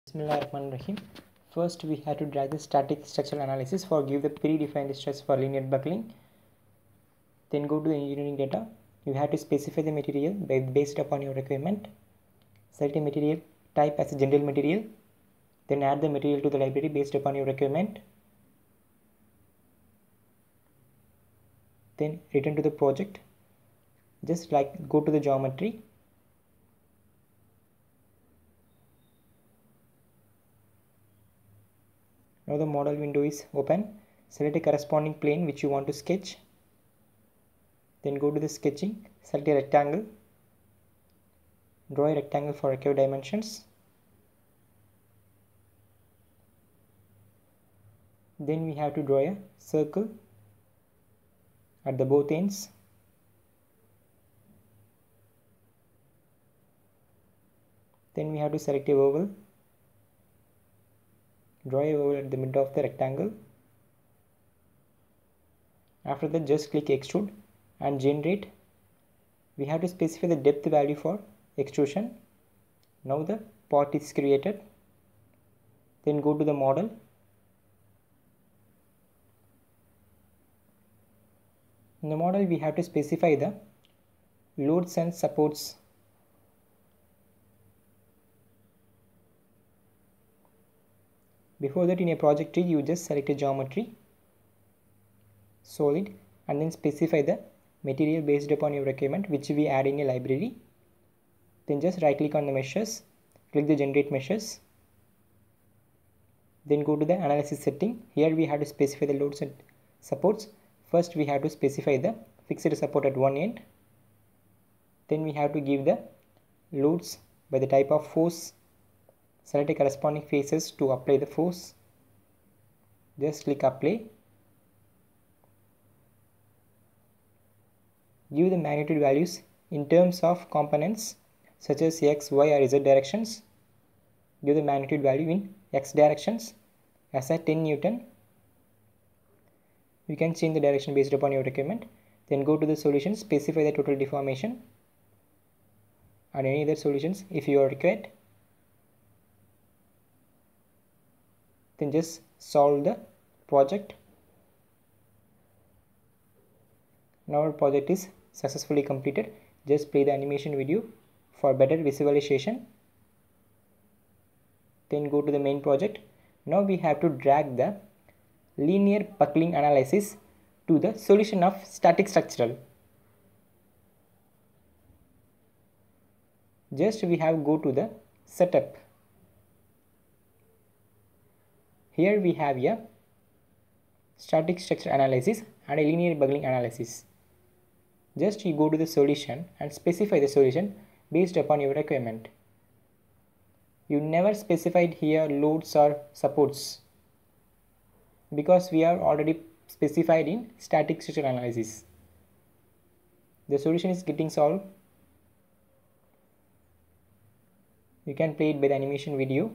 Bismillahirrahmanirrahim. First, we have to drag the static structural analysis for give the predefined stress for linear buckling. Then go to the engineering data. You have to specify the material based upon your requirement. Select a material type as a general material. Then add the material to the library based upon your requirement. Then return to the project. Just like go to the geometry. Now the model window is open. Select a corresponding plane which you want to sketch. Then go to the sketching. Select a rectangle. Draw a rectangle for required dimensions. Then we have to draw a circle at the both ends. Then we have to select a oval. Draw a oval at the middle of the rectangle. After that, just click extrude and generate. We have to specify the depth value for extrusion. Now the part is created. Then go to the model. In the model, we have to specify the loads and supports. Before that, in a project tree, you just select a geometry, solid, and then specify the material based upon your requirement, which we add in a library. Then just right click on the meshes, click the generate meshes. Then go to the analysis setting. Here we have to specify the loads and supports. First we have to specify the fixed support at one end. Then we have to give the loads by the type of force. Select a corresponding faces to apply the force. Just click apply. Give the magnitude values in terms of components such as x, y or z directions. Give the magnitude value in x directions as a 10 Newton. You can change the direction based upon your requirement. Then go to the solution, specify the total deformation and any other solutions if you are required. Then just solve the project. Now our project is successfully completed. Just play the animation video for better visualization. Then go to the main project. Now we have to drag the linear buckling analysis to the solution of static structural. Just we have go to the setup. Here we have a static structure analysis and a linear buckling analysis. Just you go to the solution and specify the solution based upon your requirement. You never specified here loads or supports because we are already specified in static structure analysis. The solution is getting solved. You can play it by the animation video.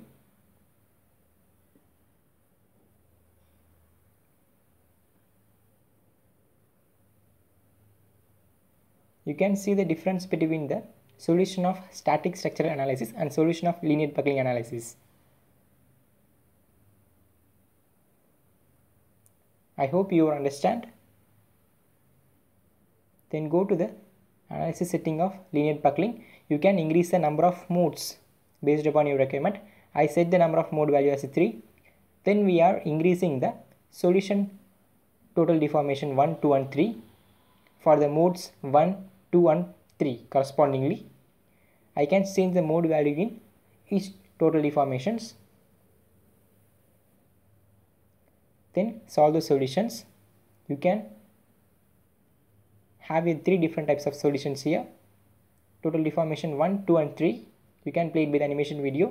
You can see the difference between the solution of static structural analysis and solution of linear buckling analysis. I hope you understand. Then go to the analysis setting of linear buckling. You can increase the number of modes based upon your requirement. I set the number of mode value as 3. Then we are increasing the solution total deformation 1, 2 and 3 for the modes 1, 2 and 3 correspondingly. I can change the mode value in each total deformations. Then solve the solutions. You can have 3 different types of solutions here. Total deformation 1, 2 and 3. You can play it with animation video.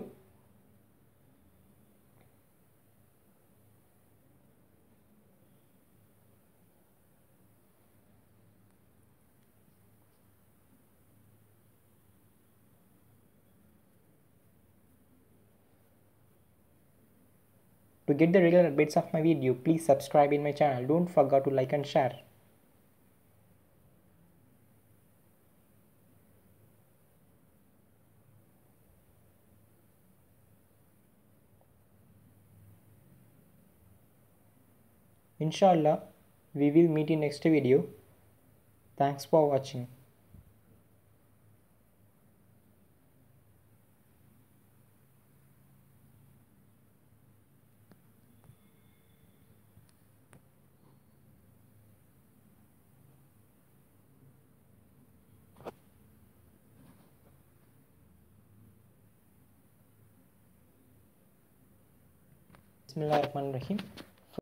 To get the regular updates of my video, please subscribe in my channel. Don't forget to like and share. Inshallah, we will meet in next video. Thanks for watching. Bismillahirrahmanirrahim.